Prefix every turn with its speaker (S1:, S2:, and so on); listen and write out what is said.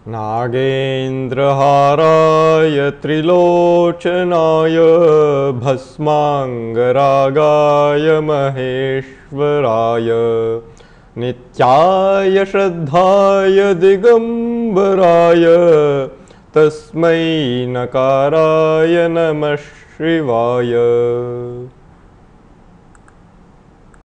S1: नागेन्द्रहाराय त्रिलोचनाय भस्मांगरागाय महेश्वराय नित्याय श्रद्धाय दिगंबराय तस्मै नकाराय नमः शिवाय।